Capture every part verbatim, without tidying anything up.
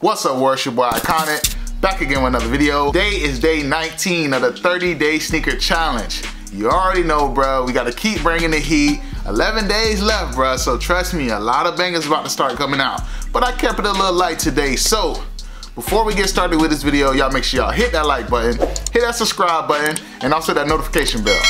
What's up, world? It's your boy Iconic, back again with another video. Today is day nineteen of the thirty day sneaker challenge. You already know, bro, we gotta keep bringing the heat. eleven days left, bro, so trust me, a lot of bangers about to start coming out. But I kept it a little light today, so before we get started with this video, y'all make sure y'all hit that like button, hit that subscribe button, and also that notification bell.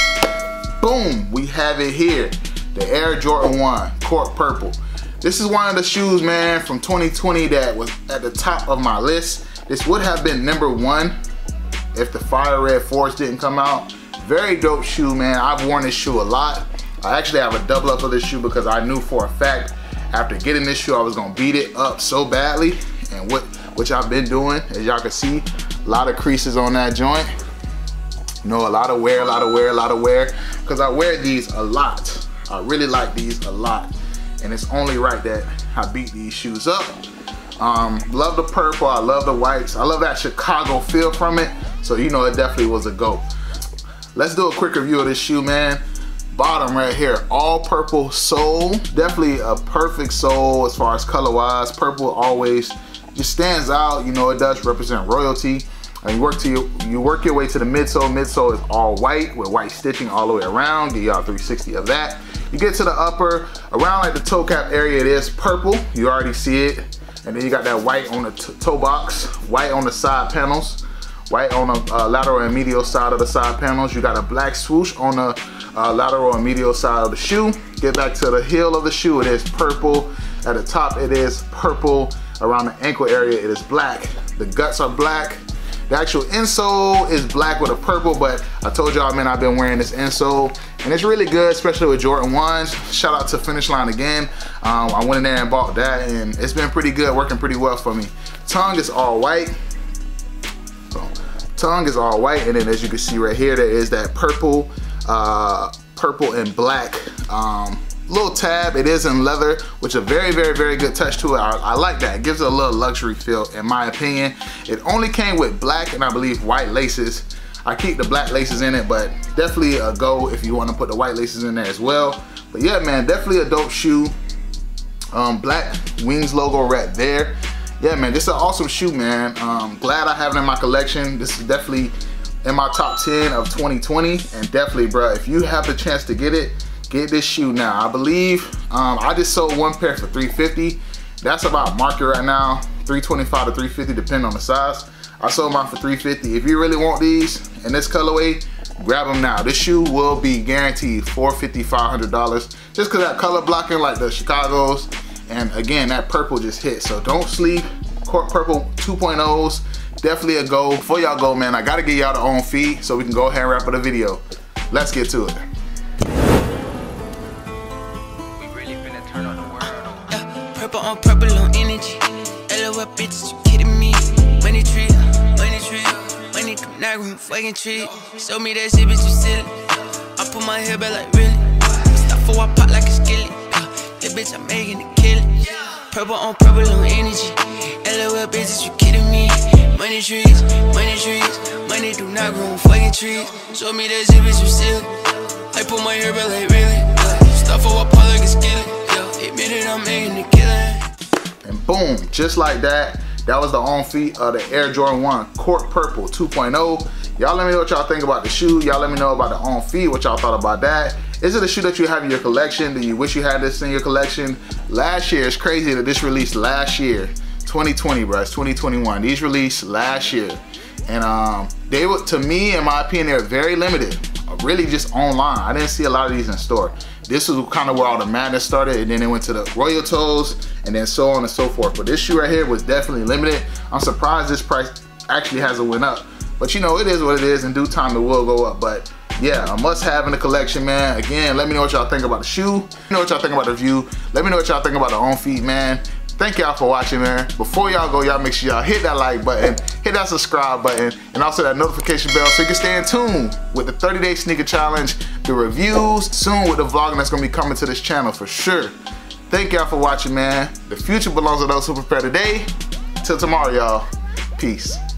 Boom, we have it here. The Air Jordan one, Court Purple. This is one of the shoes, man, from twenty twenty that was at the top of my list. This would have been number one if the Fire Red Force didn't come out. Very dope shoe, man. I've worn this shoe a lot. I actually have a double up of this shoe because I knew for a fact after getting this shoe I was gonna beat it up so badly, and what which I've been doing. As y'all can see, a lot of creases on that joint. You know, a lot of wear, a lot of wear, a lot of wear, because I wear these a lot. I really like these a lot, and it's only right that I beat these shoes up. Um, love the purple, I love the whites, I love that Chicago feel from it, so you know it definitely was a go. Let's do a quick review of this shoe, man. Bottom right here, all purple sole, definitely a perfect sole as far as color wise. Purple always just stands out, you know, it does represent royalty. And you work to your, you work your way to the midsole. Midsole is all white with white stitching all the way around. Give y'all three sixty of that. You get to the upper, around like the toe cap area, it is purple. You already see it. And then you got that white on the toe box, white on the side panels, white on the uh, lateral and medial side of the side panels. You got a black swoosh on the uh, lateral and medial side of the shoe. Get back to the heel of the shoe, it is purple. At the top, it is purple. Around the ankle area, it is black. The guts are black. The actual insole is black with a purple, but I told y'all, man, I've been wearing this insole, and it's really good, especially with Jordan ones. Shout out to Finish Line again. Um, I went in there and bought that, and it's been pretty good, working pretty well for me. Tongue is all white. So, tongue is all white, and then as you can see right here, there is that purple, uh, purple and black um, little tab. It is in leather, which is a very, very, very good touch to it. I, I like that. It gives it a little luxury feel, in my opinion. It only came with black and I believe white laces. I keep the black laces in it, but definitely a go if you want to put the white laces in there as well. But yeah, man, definitely a dope shoe. Um, black Wings logo right there. Yeah, man, this is an awesome shoe, man. Um, glad I have it in my collection. This is definitely in my top ten of twenty twenty, and definitely, bro, if you have the chance to get it, get this shoe now. I believe um, I just sold one pair for three fifty. That's about market right now, three twenty-five to three fifty, depending on the size. I sold mine for three fifty. If you really want these in this colorway, grab them now. This shoe will be guaranteed four fifty, five hundred dollars, just because that color blocking like the Chicago's, and again, that purple just hit. So don't sleep. Court Purple two point ohs, definitely a go. Before y'all go, man, I gotta get y'all the on feed so we can go ahead and wrap up the video. Let's get to it. Purple on purple on energy. L O L bitches, you kidding me? Money tree, money tree, money do not room fucking tree. Show me that shit, bitch, you silly. I put my hair back like really. Stuff for I pop like a skillet. That bitch, I'm making it kill it. Purple on purple on energy. L O L bitches, you kidding me? Money trees, money trees, money do not grow fucking trees. Show me that shit, bitch, you silly. I put my hair back like really. Stuff for I pop like a skillet. I'm making the killing. And boom, just like that, that was the on feet of the Air Jordan one Court Purple two point oh. Y'all let me know what y'all think about the shoe. Y'all let me know about the on feet, what y'all thought about that. Is it a shoe that you have in your collection? Do you wish you had this in your collection? Last year, it's crazy that this released last year. twenty twenty, bro, it's twenty twenty-one. These released last year. And um, they were, to me, in my opinion, they're very limited. Really just online. I didn't see a lot of these in store. This is kind of where all the madness started, and then it went to the Royal Toes, and then so on and so forth. But this shoe right here was definitely limited. I'm surprised this price actually hasn't went up. But you know, it is what it is. In due time, it will go up. But yeah, a must-have in the collection, man. Again, let me know what y'all think about the shoe. Let me know what y'all think about the review. Let me know what y'all think about the on feet, man. Thank y'all for watching, man. Before y'all go, y'all make sure y'all hit that like button, hit that subscribe button, and also that notification bell so you can stay in tune with the thirty day sneaker challenge, the reviews, soon with the vlogging that's gonna be coming to this channel for sure. Thank y'all for watching, man. The future belongs to those who prepare today. Till tomorrow, y'all. Peace.